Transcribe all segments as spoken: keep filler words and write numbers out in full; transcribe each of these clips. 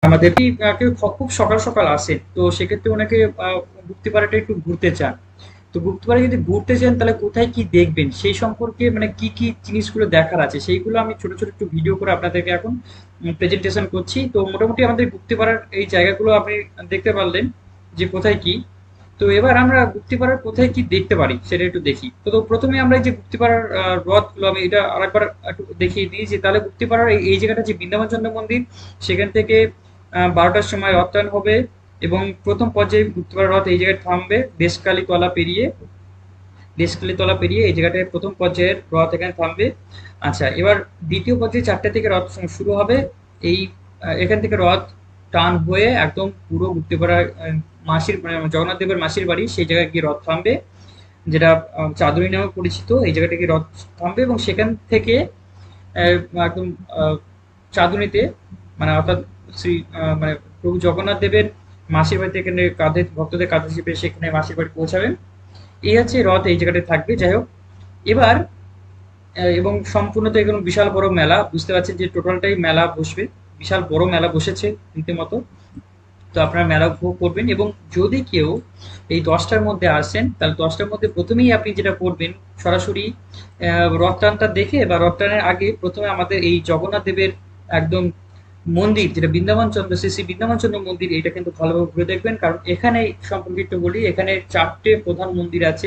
আমাদের কেউ খুব সকাল সকাল আসেন, তো সেক্ষেত্রে ওনাকে গুপ্তিপাড়াটা একটু ঘুরতে চান। তো গুপ্তপাড়া যদি ঘুরতে চান তাহলে কোথায় কি দেখবেন সেই সম্পর্কে, মানে কি কি জিনিসগুলো দেখার আছে সেইগুলো আমি ছোট ছোট একটু ভিডিও করে আপনাদেরকে এখন প্রেজেন্টেশন করছি। তো মোটামুটি আমাদের গুপ্তিপাড়ার এই জায়গাগুলো আপনি দেখতে পারলেন যে কোথায় কি। তো এবার আমরা গুপ্তিপাড়ার কোথায় কি দেখতে পারি সেটা একটু দেখি। তো তো প্রথমে আমরা এই যে গুপ্তিপাড়ার আহ, রথগুলো আমি এটা আরেকবার একটু দেখিয়ে দিই যে তাহলে গুপ্তিপাড়ার এই এই জায়গাটা যে বৃন্দাবন চন্দ্র মন্দির, সেখান থেকে আহ, বারোটার সময় রথটান হবে এবং প্রথম পর্যায়ে গুপ্তিপাড়া রথ এই জায়গায় থামবে দেশকালী তলা পেরিয়ে। দেশকালী তলা পেরিয়ে এই জায়গাটায় প্রথম পর্যায়ের রথ এখানে থামবে। আচ্ছা, এবার দ্বিতীয় পর্যায়ে চারটা থেকে রথ শুরু হবে। এই আহ, এখান থেকে রথ টান হয়ে একদম পুরো গুপ্তিপাড়া আহ, মাসির মানে জগন্নাথ দেবের মাসির বাড়ি সেই জায়গায় গিয়ে রথ থামবে, যেটা আহ, চাঁদনী নামে পরিচিত। এই জায়গাটা গিয়ে রথ থামবে এবং সেখান থেকে আহ, একদম আহ, চাঁদনীতে, মানে অর্থাৎ শ্রী আহ, মানে প্রভু জগন্নাথ দেবের মাসির বাড়িতে এখানে কাঁধে ভক্তদের কাঁধে চেপে সেখানে মাসির বাড়ি পৌঁছাবেন। এই হচ্ছে রথ এই জায়গাটায় থাকবে। যাই হোক, এবার আহ, এবং সম্পূর্ণ তো এগুলো বিশাল বড় মেলা, বুঝতে পারছেন যে টোটালটাই মেলা বসবে, বিশাল বড় মেলা বসেছে রীতিমতো। তো আপনারা মেলা উপভোগ করবেন এবং যদি কেউ এই দশটার মধ্যে আসেন তাহলে দশটার মধ্যে প্রথমেই আপনি যেটা করবেন, সরাসরি আহ, রথটানটা দেখে বা রথটানের আগে প্রথমে আমাদের এই জগন্নাথ দেবের একদম মন্দির, যেটা বৃন্দাবন চন্দ্র শ্রী শ্রী বৃন্দাবন চন্দ্র মন্দির, এটা কিন্তু ভালোভাবে ঘুরে দেখবেন। কারণ এখানে সম্পর্কে একটু বলি, এখানে চারটে প্রধান মন্দির আছে।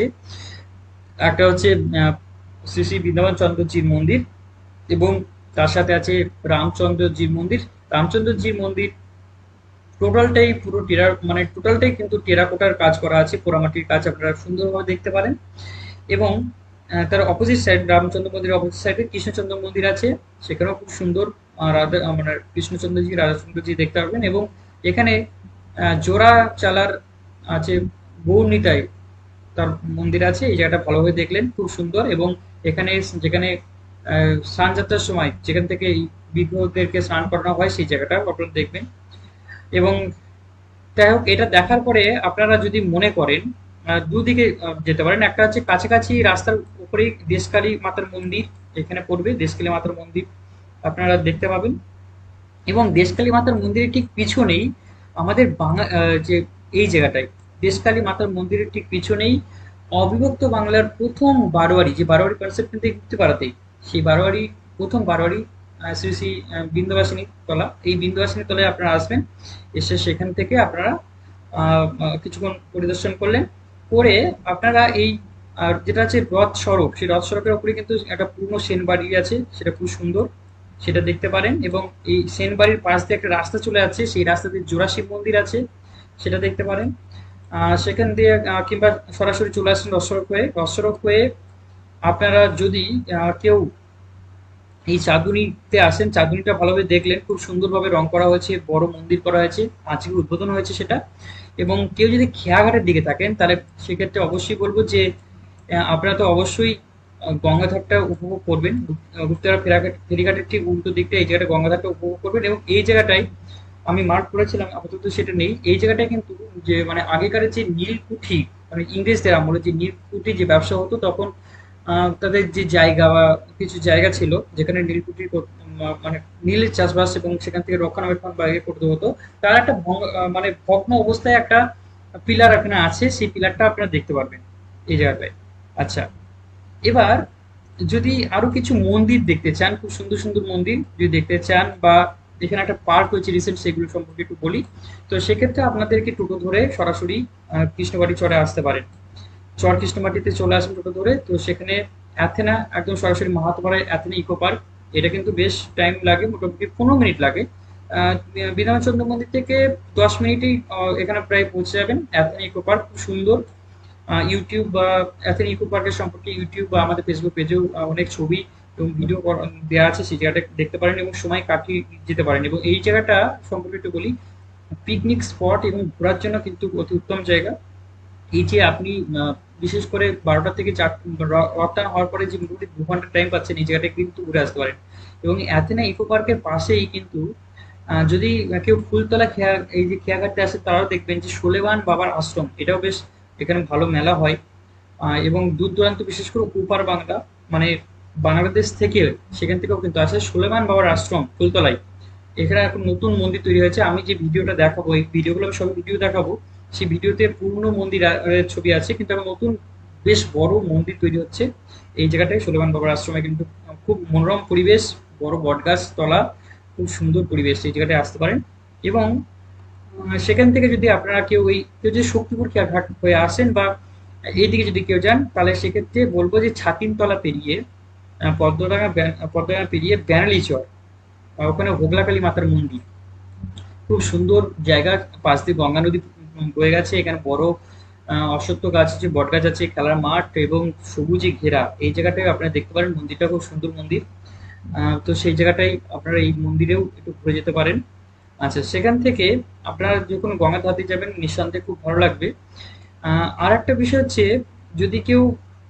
একটা হচ্ছে আহ, শ্রী শ্রী বৃন্দাবন চন্দ্রজির মন্দির এবং তার সাথে আছে রামচন্দ্রজির মন্দির। রামচন্দ্রজির মন্দির টোটালটাই পুরো টেরা মানে টোটালটাই কিন্তু টেরাকোটার কাজ করা আছে, পোড়ামাটির কাজ, আপনারা সুন্দরভাবে দেখতে পারেন। এবং আহ, তার অপোজিট সাইড, রামচন্দ্র মন্দিরের অপোজিট সাইডে কৃষ্ণচন্দ্র মন্দির আছে, সেখানেও খুব সুন্দর আহ, রাধা আহ, মানে কৃষ্ণচন্দ্রজি রাধাচন্দ্রজি দেখতে পারবেন। এবং এখানে আহ, জোড়া চালার আছে গৌরনীতায় তার মন্দির আছে, এই জায়গাটা ভালোভাবে দেখলেন, খুব সুন্দর। এবং এখানে যেখানে আহ, স্নান যাত্রার সময় যেখান থেকে এই বিগ্রহদেরকে স্নান করানো হয় সেই জায়গাটা আপনারা দেখবেন। এবং যাই হোক, এটা দেখার পরে আপনারা যদি মনে করেন আহ, দুদিকে আহ, যেতে পারেন। একটা হচ্ছে কাছাকাছি রাস্তার উপরেই দেশকালী মাতার মন্দির এখানে পড়বে, দেশকালী মাতার মন্দির আপনারা দেখতে পাবেন। এবং দেশকালী মাতার মন্দিরের ঠিক পিছনেই আমাদের বাংলা আহ, যে এই জায়গাটায় দেশকালী মাতার মন্দিরের ঠিক পিছনেই অবিভক্ত বাংলার প্রথম বারোয়ারি, যে বারোয়ারি কনসেপ্ট কিন্তু ঘুরতে পারাতেই, সেই বারোয়ারি প্রথম বারোয়ারি আহ, শ্রী শ্রী আহ, বিন্দুবাসিনী তলা, এই বিন্দুবাসিনী তলায় আপনারা আসবেন। এসে সেখান থেকে আপনারা আহ, আহ, কিছুক্ষণ পরিদর্শন করলেন, করে আপনারা এই আর যেটা আছে রথ সড়ক, সেই রথ সড়কের উপরে কিন্তু একটা পুরনো সেন বাড়ি আছে, সেটা খুব সুন্দর, সেটা দেখতে পারেন। এবং এই সেন বাড়ির পাশ দিয়ে একটা রাস্তা চলে যাচ্ছে, সেই রাস্তা দিয়ে জোড়া শিব মন্দির আছে, সেটা দেখতে পারেন। আহ, সেখান দিয়ে আহ, কিংবা সরাসরি চলে আসেন রথ সড়ক হয়ে। রথ সড়ক হয়ে আপনারা যদি আহ, কেউ এই চাঁদুনিতে আসেন, চাঁদুনিটা ভালোভাবে দেখলেন, খুব সুন্দরভাবে রং করা হয়েছে, বড় মন্দির করা হয়েছে, আজকে উদ্বোধন হয়েছে সেটা। এবং কেউ যদি খেয়াঘাটের দিকে থাকেন তাহলে সেক্ষেত্রে অবশ্যই বলবো যে আহ, আপনারা তো অবশ্যই আহ, গঙ্গাধারটা উপভোগ করবেন। আহ, গুপ্তরা ফেরাঘাট ফেরিঘাটের ঠিক উল্টো দিকটা এই জায়গাটা গঙ্গাধারটা উপভোগ করবেন। এবং এই জায়গাটায় আমি মার্ক করেছিলাম, আপাতত সেটা নেই এই জায়গাটায় কিন্তু, যে মানে আগেকার যে নীলকুঠি, মানে ইংরেজদের আমলে যে নীলকুঠি যে ব্যবসা হতো তখন আহ, তাদের যে জায়গা বা কিছু জায়গা ছিল যেখানে নীলকুঠি কর- আহ, মানে নীলের চাষবাস এবং সেখান থেকে রক্ষণাবেক্ষণ বা ইয়ে করতে হতো, তার একটা ভঙ্গ- আহ, মানে ভগ্ন অবস্থায় একটা পিলার এখানে আছে, সেই পিলারটা আপনারা দেখতে পারবেন এই জায়গাটায়। আচ্ছা, এবার যদি আরো কিছু মন্দির দেখতে চান, খুব সুন্দর সুন্দর মন্দির যদি দেখতে চান, বা এখানে একটা পার্ক হয়েছে রিসেন্ট, সেগুলো সম্পর্কে একটু বলি। তো সেক্ষেত্রে আপনাদেরকে টোটো ধরে সরাসরি আহ, কৃষ্ণবাড়ি চড়ে আসতে পারেন। চর কৃষ্ণমাটিতে চলে আসেন টোটো ধরে, তো সেখানে অ্যাথেনা একদম সরাসরি মাহাতোপাড়ায় অ্যাথেনা ইকো পার্ক, এটা কিন্তু বেশ টাইম লাগে, মোটামুটি পনেরো মিনিট লাগে। আহ, বিধান চন্দ্র মন্দির থেকে দশ মিনিটেই আহ, এখানে প্রায় পৌঁছে যাবেন। অ্যাথেনা ইকো পার্ক খুব সুন্দর। আহ, ইউটিউব বা অ্যাথেনা ইকো পার্কের সম্পর্কে ইউটিউব বা আমাদের ফেসবুক পেজেও অনেক ছবি এবং ভিডিও দেওয়া আছে, সেই জায়গাটা দেখতে পারেন এবং সময় কাটিয়ে যেতে পারেন। এবং এই জায়গাটা সম্পর্কে একটু বলি, পিকনিক স্পট এবং ঘোরার জন্য কিন্তু অতি উত্তম জায়গা। এই যে আপনি আহ, বিশেষ করে বারোটা থেকে চার রথটা হওয়ার পরে যে মোটামুটি দু ঘন্টা টাইম পাচ্ছেন এই জায়গাটা কিন্তু ঘুরে আসতে পারেন। এবং অ্যাথেনা ইকো পার্কের পাশেই কিন্তু আহ, যদি কেউ ফুলতলা খেয়া এই যে খেয়াঘাটতে আসে তারাও দেখবেন যে সোলেমান বাবার আশ্রম, এটাও বেশ এখানে ভালো মেলা হয়। আহ, এবং দূর দূরান্ত বিশেষ করে উপার বাংলা, মানে বাংলাদেশ থেকে সেখান থেকেও কিন্তু আসে সোলেমান বাবার আশ্রম ফুলতলায়। এখানে এখন নতুন মন্দির তৈরি হয়েছে। আমি যে ভিডিওটা দেখাবো, এই ভিডিওগুলো আমি সব ভিডিও দেখাবো, সেই ভিডিওতে পুরনো মন্দির আ- আহ ছবি আছে, কিন্তু এখন নতুন বেশ বড় মন্দির তৈরি হচ্ছে এই জায়গাটায়, সুলেমান বাবার আশ্রমে। কিন্তু খুব মনোরম পরিবেশ, বড় বটগাছ তলা, খুব সুন্দর পরিবেশ, এই জায়গাটায় আসতে পারেন। এবং আহ, সেখান থেকে যদি আপনারা কেউ ওই কেউ যদি শক্তিপুর খেয়াঘাট হয়ে আসেন বা এইদিকে যদি কেউ যান, তাহলে সেক্ষেত্রে বলবো যে ছাতিমতলা পেরিয়ে আহ, পদ্মডাঙ্গা ব্যান- পদ্মডাঙ্গা পেরিয়ে ব্যানালি চর, আহ, ওখানে হোগলাকালী মাতার মন্দির, খুব সুন্দর জায়গা। পাশ দিয়ে গঙ্গা নদী বয়ে গেছে, এখানে বড় আহ, অশ্বত্থ গাছ আছে, বট গাছ আছে, খেলার মাঠ এবং সবুজে ঘেরা এই জায়গাটায় আপনারা দেখতে পারেন। মন্দিরটা খুব সুন্দর মন্দির। আহ, তো সেই জায়গাটাই আপনারা এই মন্দিরেও একটু ঘুরে যেতে পারেন। আচ্ছা, সেখান থেকে আপনারা যখন গঙ্গা ধাতে যাবেন নিঃসন্দেহে খুব ভালো লাগবে। আহ, আর একটা বিষয় হচ্ছে, যদি কেউ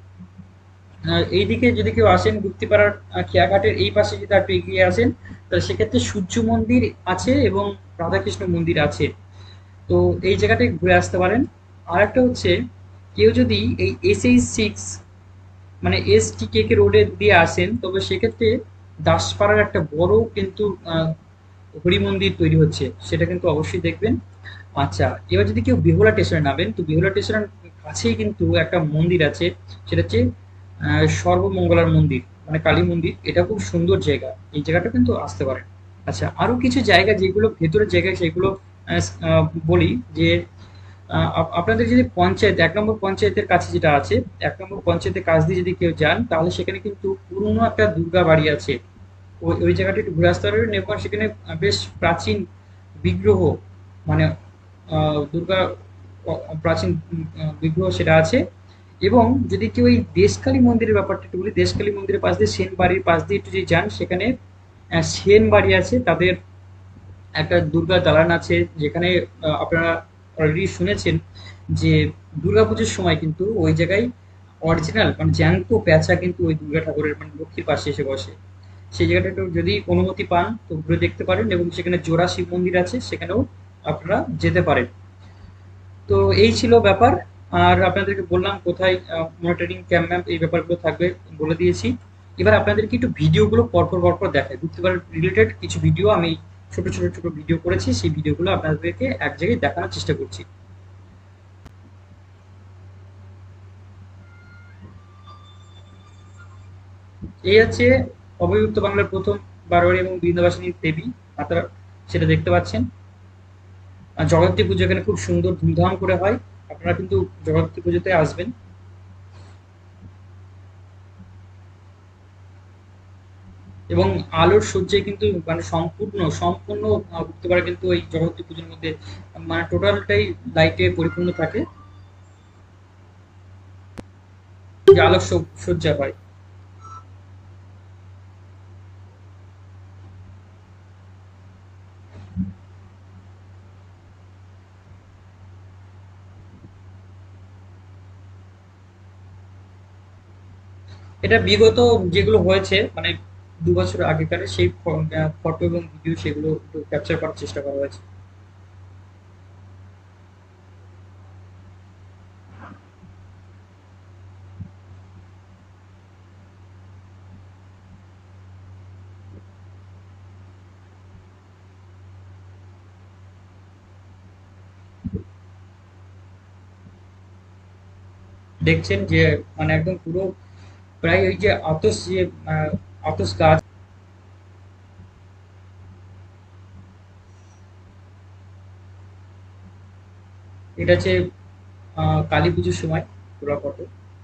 আহ, এইদিকে যদি কেউ আসেন গুপ্তিপাড়ার আহ, খেয়াঘাটের এই পাশে যদি আপনি এগিয়ে আসেন, তাহলে সেক্ষেত্রে সূর্য মন্দির আছে এবং রাধাকৃষ্ণ মন্দির আছে। তো এই জায়গাটায় ঘুরে আসতে পারেন। আর একটা হচ্ছে, কেউ যদি এই এস এইচ সিক্স মানে এস টি কে কে রোডে দিয়ে আসেন, তবে সেক্ষেত্রে দাসপাড়ার একটা বড় কিন্তু আহ, হরি মন্দির তৈরি হচ্ছে, সেটা কিন্তু অবশ্যই দেখবেন। আচ্ছা, এবার যদি কেউ বেহুলা স্টেশনে নামেন, তো বেহুলা স্টেশনের কাছেই কিন্তু একটা মন্দির আছে, সেটা হচ্ছে আহ, সর্বমঙ্গলার মন্দির, মানে কালী মন্দির। এটা খুব সুন্দর জায়গা, এই জায়গাটা কিন্তু আসতে পারেন। আচ্ছা, আরো কিছু জায়গা যেগুলো ভেতরের জায়গা সেগুলো আহ, আহ, বলি যে আহ, আপ- আপনাদের যদি পঞ্চায়েত এক নম্বর পঞ্চায়েতের কাছে যেটা আছে, এক নম্বর পঞ্চায়েতের কাছ দিয়ে যদি কেউ যান, তাহলে সেখানে কিন্তু পুরনো একটা দুর্গা বাড়ি আছে। ওই ওই জায়গাটা একটু ঘুরে আসতে পারবেন, এবং সেখানে আহ, বেশ প্রাচীন বিগ্রহ, মানে আহ, দুর্গা অ- প্রাচীন উম, আহ, বিগ্রহ সেটা আছে। এবং যদি কেউ এই দেশকালী মন্দিরের ব্যাপারটা একটু বলি, দেশকালী মন্দিরের পাশ দিয়ে সেন বাড়ির পাশ দিয়ে একটু যদি যান, সেখানে আহ, সেন বাড়ি আছে, তাদের একটা দুর্গা দালান আছে, যেখানে আহ, আপনারা অলরেডি শুনেছেন যে দুর্গাপুজোর সময় কিন্তু ওই জায়গায় অরিজিনাল মানে জ্যান্ত পেঁচা কিন্তু ওই দুর্গা ঠাকুরের মানে লক্ষ্মীর পাশে এসে বসে। সেই জায়গাটা একটু যদি অনুমতি পান তো ঘুরে দেখতে পারেন, এবং সেখানে জোড়া শিব মন্দির আছে, সেখানেও আপনারা যেতে পারেন। তো এই ছিল ব্যাপার। আর আপনাদেরকে বললাম কোথায় মনিটরিং ক্যাম্প ম্যাম্প এই ব্যাপারগুলো থাকবে, বলে দিয়েছি। এবার আপনাদেরকে একটু ভিডিওগুলো পরপর পরপর দেখাই, গুপ্তবার রিলেটেড কিছু ভিডিও আমি ছোট ছোট ছোট ভিডিও করেছি, সেই ভিডিওগুলো আপনাদেরকে এক জায়গায় দেখানোর চেষ্টা করছি। এই হচ্ছে অবয়ুক্ত বাংলার প্রথম বারোয়ারি এবং বৃন্দাবাসিনী দেবী মাতা, সেটা দেখতে পাচ্ছেন। আর জগদ্ধাত্রী পুজো এখানে খুব সুন্দর ধুমধাম করে হয়, আপনারা কিন্তু জগদ্ধাত্রী পুজোতে আসবেন। এবং আলোর সজ্জায় কিন্তু মানে সম্পূর্ণ সম্পূর্ণ আহ, বুঝতে পারে কিন্তু ওই জগদ্ধাত্রী পুজোর মধ্যে মানে টোটালটাই লাইটে পরিপূর্ণ থাকে, যে আলোক সজ্জা সজ্জা হয়। এটা বিগত যেগুলো হয়েছে মানে দু বছর আগেকার সেই ফটো এবং ভিডিও, সেগুলো একটু ক্যাপচার করার চেষ্টা করা হয়েছে। দেখছেন যে মানে একদম পুরো প্রায় ওই যে আতস যে আহ, আতস গাছ, এটা হচ্ছে আহ, কালী পুজোর সময় তোলা ফটো।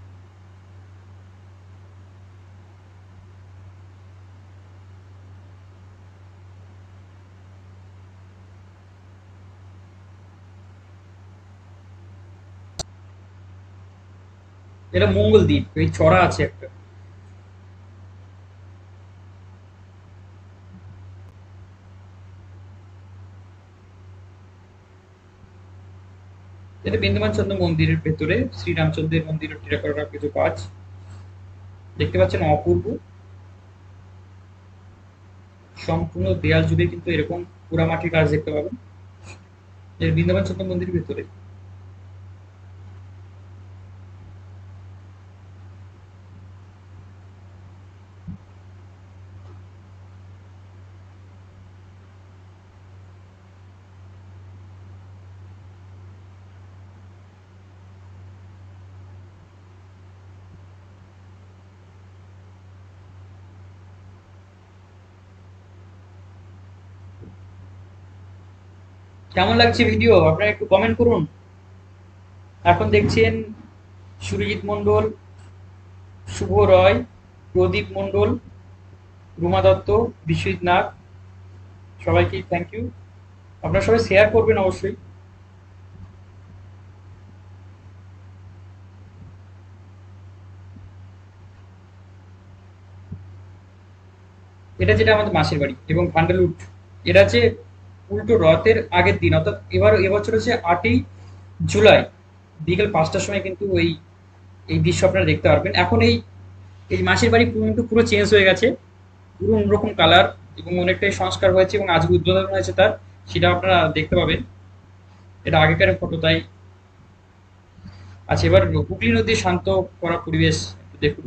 এটা মঙ্গল দ্বীপ, এই চড়া আছে একটা। এটা বৃন্দাবন চন্দ্র মন্দিরের ভেতরে শ্রীরামচন্দ্রের মন্দিরের টেরাকোটা করার কিছু কাজ দেখতে পাচ্ছেন, অপূর্ব। সম্পূর্ণ দেয়াল জুড়ে কিন্তু এরকম পোড়ামাটির কাজ দেখতে পাবেন, এর বৃন্দাবন চন্দ্র মন্দিরের ভেতরে। কেমন লাগছে ভিডিও আপনারা একটু কমেন্ট করুন। এখন দেখছেন সুরজিৎ মণ্ডল, শুভ রয়, প্রদীপ মণ্ডল, রুমা দত্ত, বিশ্বজিৎ নাগ, সবাইকে থ্যাংক ইউ। আপনারা সবাই শেয়ার করবেন অবশ্যই। এটা যেটা আমাদের মাসির বাড়ি এবং ভান্ডালুট, এটা হচ্ছে উল্টো রথের আগের দিন, অর্থাৎ এবার এবছর হচ্ছে আটই জুলাই বিকেল পাঁচটার সময় কিন্তু ওই এই দৃশ্য আপনারা দেখতে পারবেন। এখন এই এই মাসির বাড়ি পুরো কিন্তু পুরো চেঞ্জ হয়ে গেছে, পুরো অন্যরকম কালার এবং অনেকটাই সংস্কার হয়েছে এবং আজকে উদ্বোধন হয়েছে তার, সেটা আপনারা দেখতে পাবেন। এটা আগেকার ফটো তাই। আচ্ছা, এবার হুগলি নদীর শান্ত করা পরিবেশ একটু দেখুন।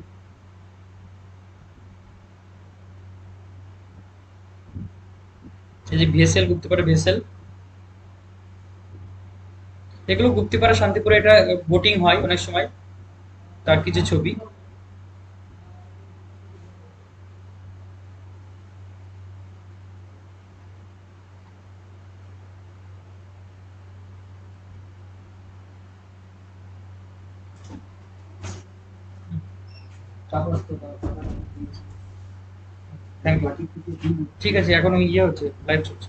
এই যে ভেসেল, গুপ্তিপাড়া ভেসেল, এগুলো গুপ্তিপাড়া শান্তিপুরে এটা বোটিং হয় অনেক সময়, তার কিছু ছবি। Thank you. ঠিক আছে, এখন ইয়ে হচ্ছে, লাইভ চলছে।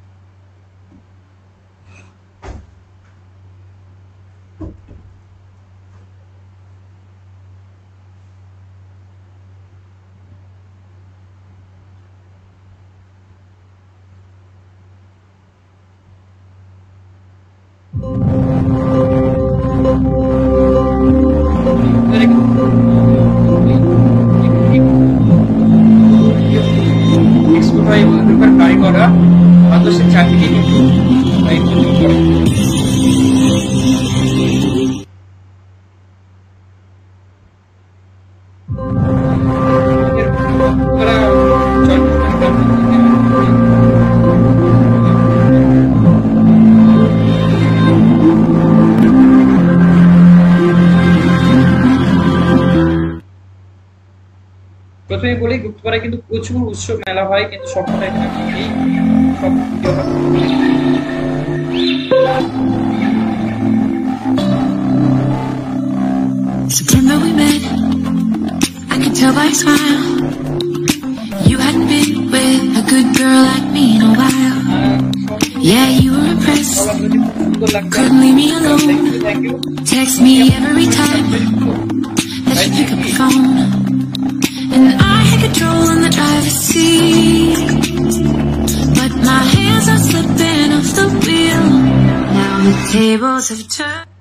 এক্সপোর্ট হয় এবং এখানকার কারিগররা বাংলাদেশের চাকরিকে কিন্তু দায়িত্ব করে। প্রথমে বলি, গুপ্তপাড়ায় কিন্তু প্রচুর উৎসব মেলা হয়, কিন্তু সবটা এখানে এই সব September we met, I could tell by your smile you hadn't been with a good girl like me in a while. Yeah, you were impressed, couldn't leave me alone. Text me every time that you pick up the phone, and I had control in the driver's seat, but my hands are slipping off the wheel. Now the tables have turned.